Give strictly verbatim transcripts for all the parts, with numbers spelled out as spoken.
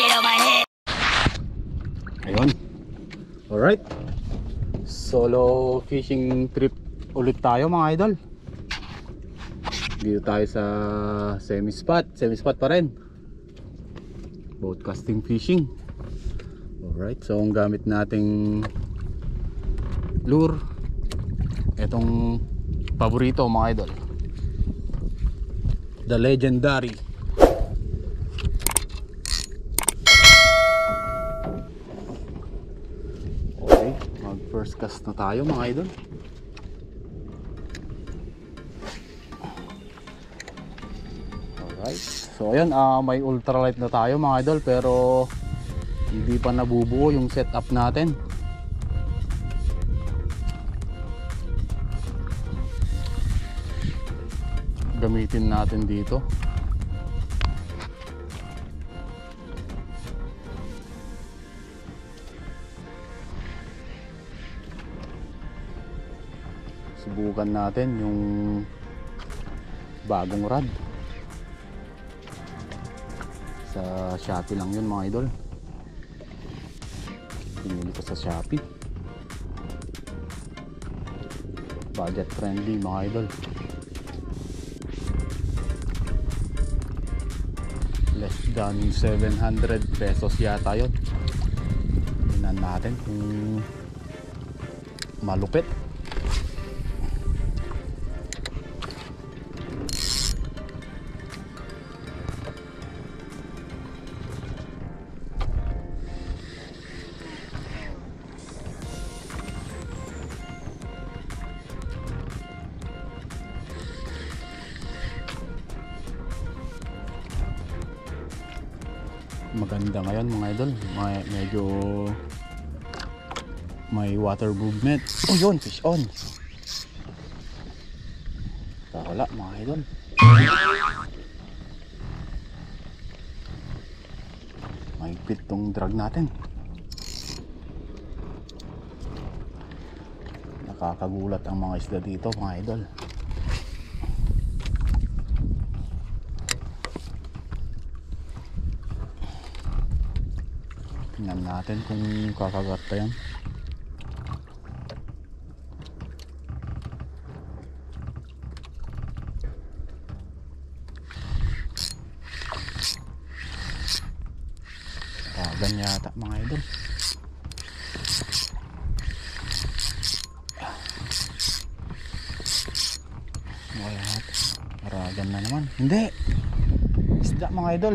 Ayun. Alright. Solo fishing trip ulit tayo mga idol. Dito tayo sa semi spot. Semi spot pa rin. Boat casting fishing. Alright. So ang gamit nating lure, etong paborito mga idol, the legendary first cast na tayo mga idol. Alright. So ayan, uh, may ultralight na tayo mga idol, pero hindi pa nabubuo yung setup natin. Gamitin natin dito. Subukan natin yung bagong rod. Sa Shopee lang yun mga idol. Pinili ko sa Shopee. Budget friendly mga idol. Less than seven hundred pesos yata yun. Tingnan natin kung malupit. Maganda ngayon mga idol, may, medyo may water movement. Oh yun, fish on. Wala mga idol. Mahigpit tong drag natin. Nakakagulat ang mga isda dito mga idol. Tingnan natin kung kakagat pa yan. Kagan yata mga idol. Wala. Karagan na naman. Hindi. Isda mga idol.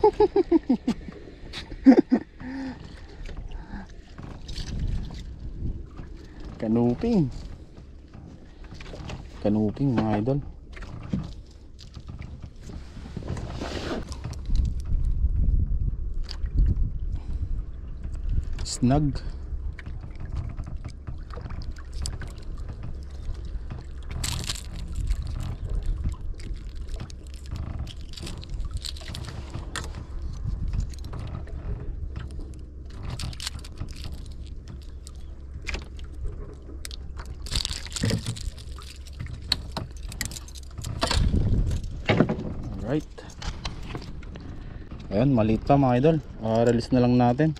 Kanuping. Kanuping mga idol. Snag. Alright. Ayan, maliit pa mga idol. Uh, release na lang natin.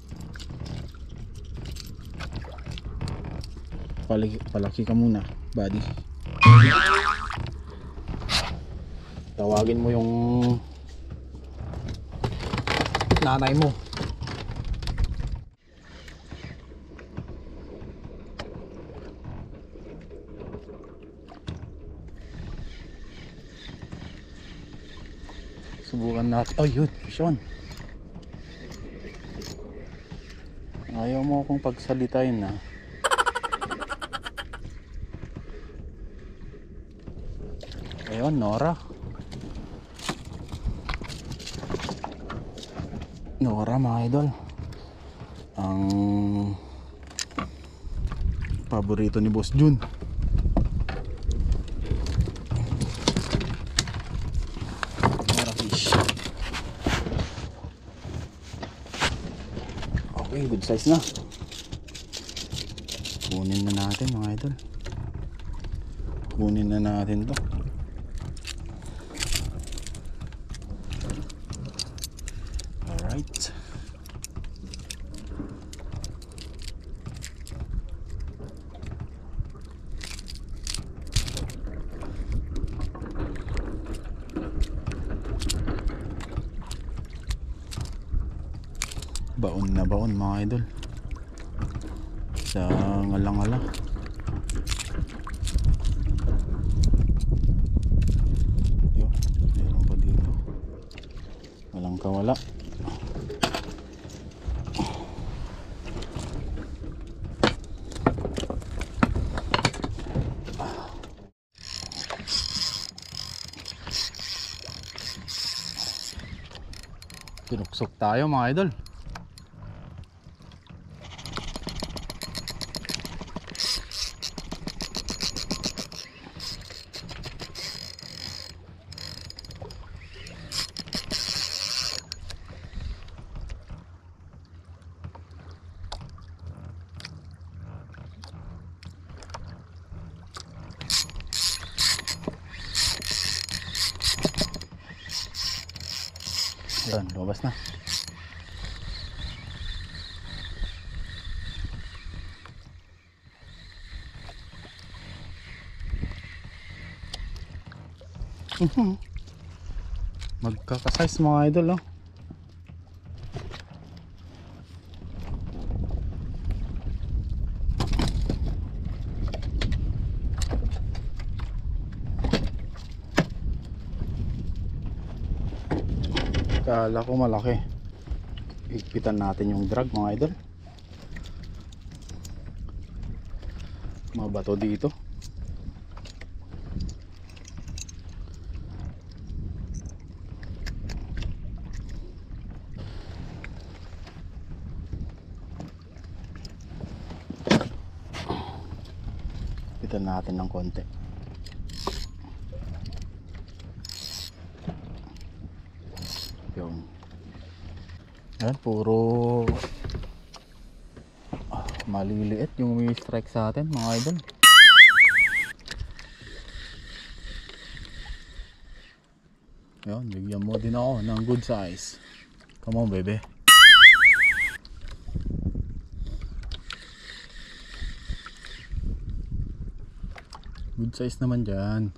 Palaki, palaki ka muna, buddy. Tawagin mo yung nanay mo. Subukan natin. Oh yun, fish on. Ayaw mo akong pagsalitain na. Ayun, Nora. Nora mga idol. Ang paborito ni Boss Jun. Nora fish. Okay, good size na. Kunin na natin mga idol. Kunin na natin to. Alright. Baon na baon mga idol sa ngalang-ngala. Yo, meron pa dito. Walang kawala. Pinuksok tayo mga idol. Yan, lumabas na. Magkakasize mga idol, oh. Kala ko malaki. Higpitan natin yung drag mga idol. Mga bato dito. Higpitan natin ng konti. Yung yan, puro ah, maliliit yung may strike sa atin mga idol. Yan, bigyan mo din ako ng good size. Come on baby. Good size naman dyan.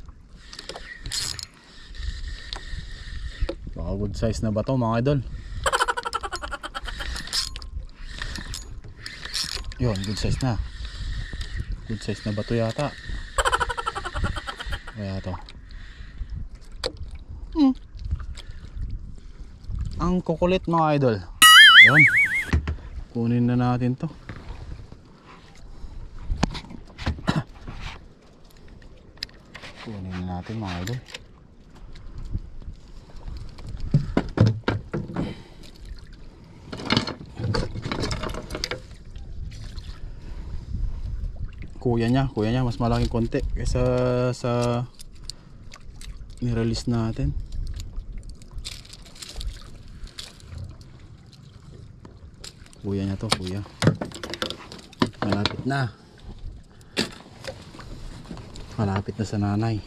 Baka good size na ba to mga idol? Yun, good size na. Good size na ba to yata? Kaya to hmm. Ang kukulit mga idol. Ayun, kunin na natin to. Kunin na natin mga idol. Kuya niya, kuya niya mas malaking konti kaysa sa nirelease natin. Kuya niya to, kuya. Malapit na. Malapit na sa nanay.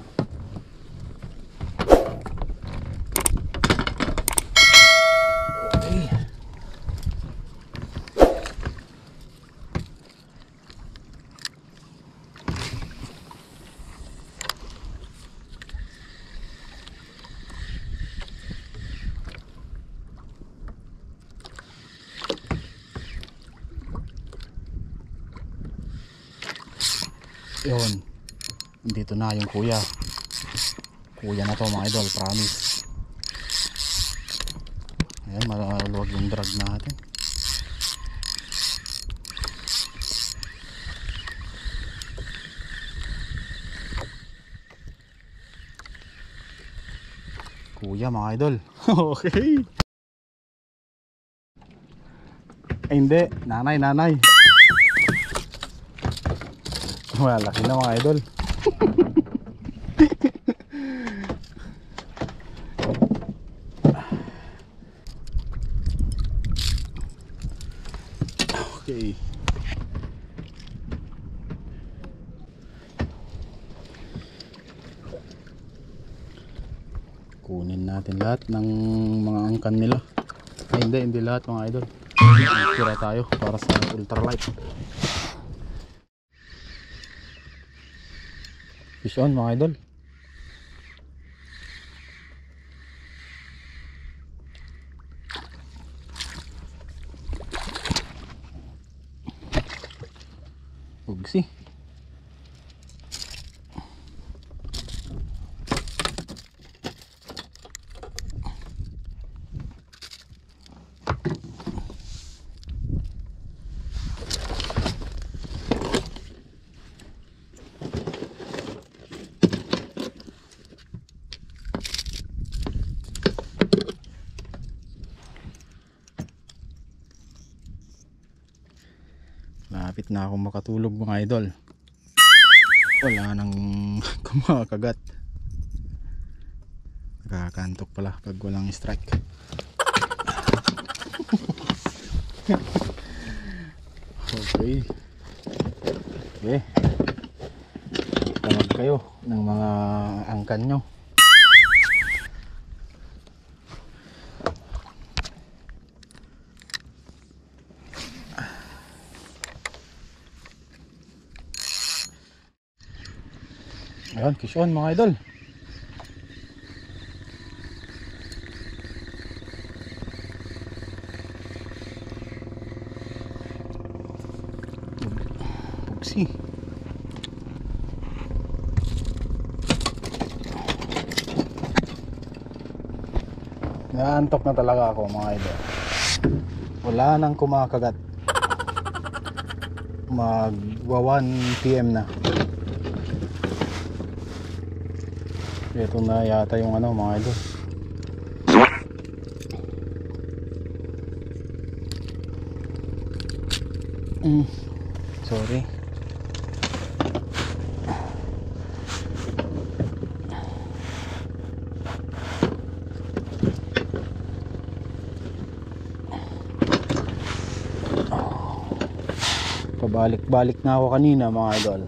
Okay. Yun, dito na yung kuya. Kuya na to mga idol, promise. Ayan, maluwag yung drag natin. Kuya mga idol. Okay. Ay hindi, nanay, nanay. Malaki na mga idol. Okay. Kunin natin lahat ng mga angkan nila. Ay hindi, hindi lahat mga idol. Tira tayo para sa ultralight. Fish on mga idol. Ugsi. Lapit na ako makatulog mga idol. Wala nang kumakagat. Nakakantok pala pag walang strike. Okay. Okay. Tawag kayo ng mga angkan nyo. Ayan, fish on mga idol. Pugsi. Naantok na talaga ako mga idol. Wala nang kumakagat. Magwa one P M na. Ito na yata yung ano mga idol. Mm, sorry. Pabalik-balik na ako kanina mga idol.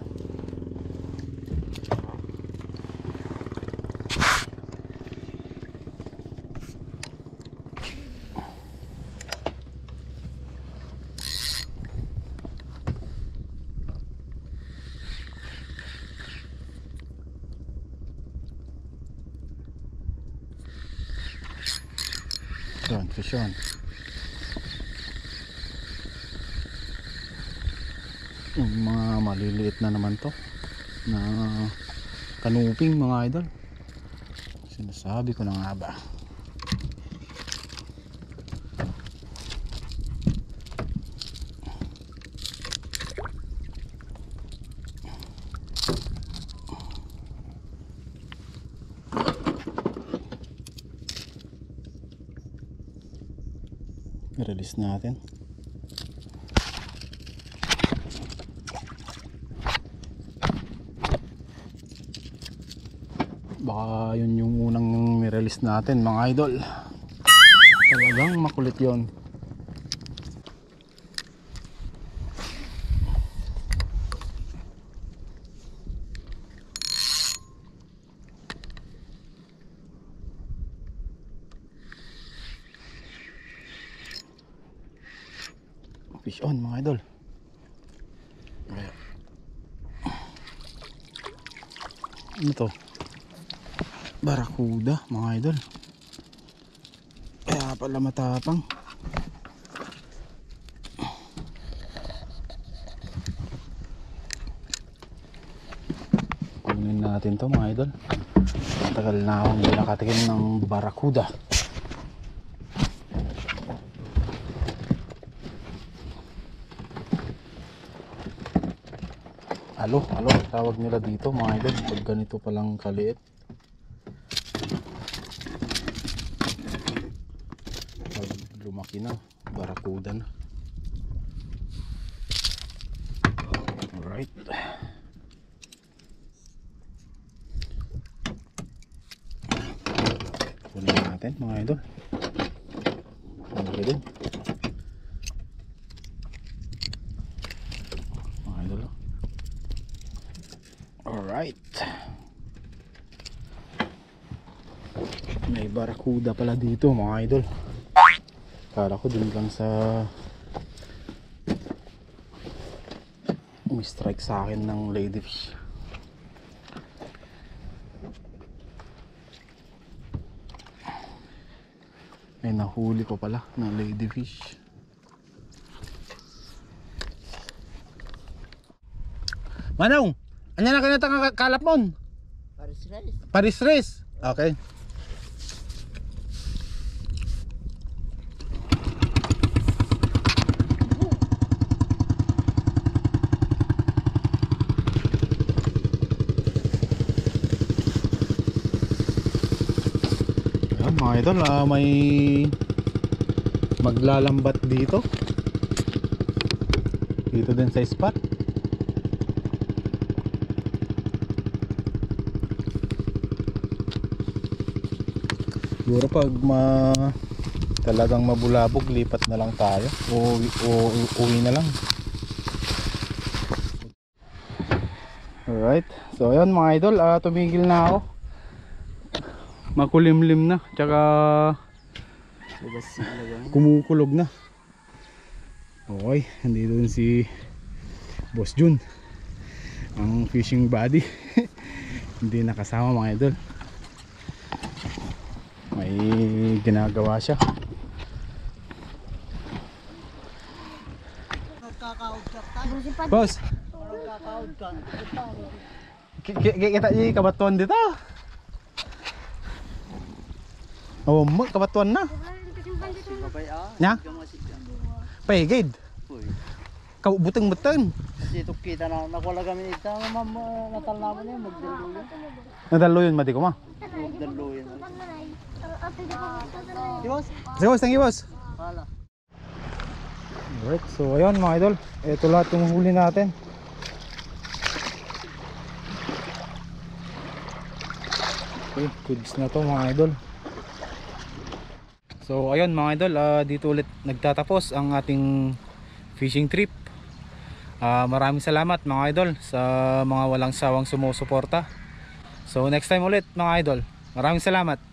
Yun, fish on. Yung mga maliliit na naman to na kanuping mga idol. Sinasabi ko na nga ba. I-release natin. Baka yun yung unang i-release natin mga idol. Talagang makulit yun. Fish on mga idol. Ano to? Barakuda mga idol. Kaya pala matapang. Kunin natin to mga idol. Matagal na akong hindi nakatikim ng barakuda. Alo, alo, tawag nila dito mga idol pag ganito palang kaliit. Pag lumaki na, barakuda na. Alright. Kunin natin mga idol. Malaki din. Alright. May barakuda pala dito mga idol. Kala ko dun lang sa umi-strike sa akin ng ladyfish. Ay, nahuli ko pala ng ladyfish. Manong, ano na kinatang kalap mon? Paris rice. Paris race. Okay. Ayan, mga idol, ah, may maglalambat dito. Dito din sa spot. Siguro pag ma talagang mabulabog, lipat na lang tayo o, o, o uwi na lang. Alright, so ayun mga idol, uh, tumigil na ako. Makulimlim na, tsaka kumukulog na. Okay, nandito dun si Boss Jun, ang fishing buddy. Hindi nakasama mga idol, may ginagawa siya. Boss, kita niya kabatuan dito. Oh, mo kabatuan na. Nya? Paigid. Kau buteng-buteng. Dito kita na nakuha kami ita ma'am natal naman niya magdaluyan. Nadaluyon madi ko ma. Magdaluyan. Dios. Sige boss, thank you boss. Hala. Alright, so ayun mga idol, ito lahat yung huli natin. Okay, goods na to mga idol. So ayun mga idol, uh, dito ulit nagtatapos ang ating fishing trip. uh, Maraming salamat mga idol sa mga walang sawang sumusuporta. So next time ulit mga idol, maraming salamat.